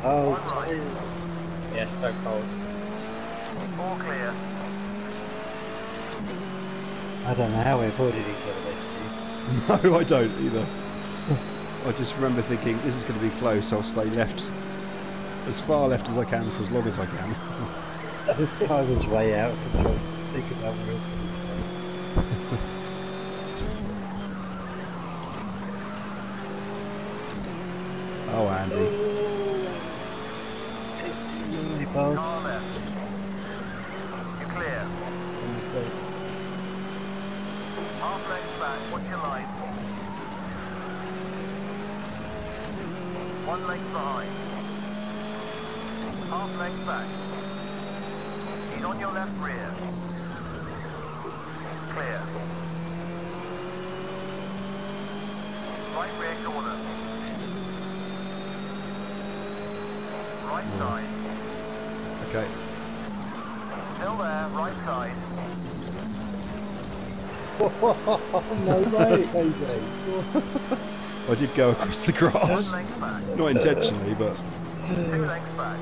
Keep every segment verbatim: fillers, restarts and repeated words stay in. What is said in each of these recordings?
Oh, tyres. Yeah, it's so cold. All clear. I don't know how we avoided each other this year. No, I don't either. I just remember thinking, this is going to be close, I'll stay left, as far left as I can for as long as I can. I was way out of control. Think about where I was going to stay. Oh, Andy. Hey, Paul. Car left. You're clear. Mistake. Half length back. Watch your line. One length behind. Half length back. He's on your left rear. Clear. Right rear corner. Right side. Okay. Still there, right side. No way, Jose. I did go across the grass. One length back. Not intentionally, but... Two lengths back.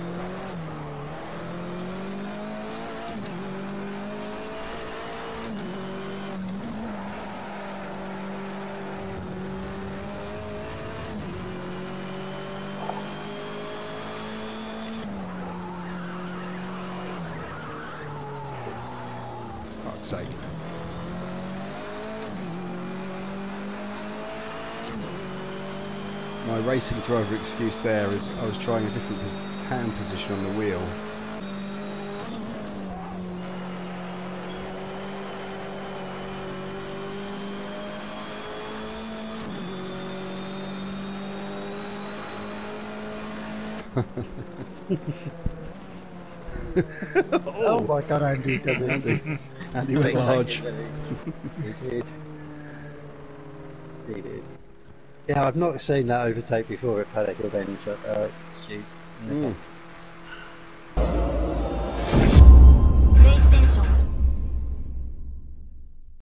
fuck's sake. My racing driver excuse there is I was trying a different pos hand position on the wheel. Oh my god, Andy does it. Andy, Andy went large. He did. He did. Yeah, I've not seen that overtake before at Paddock or Bench, uh, Stu. Mm.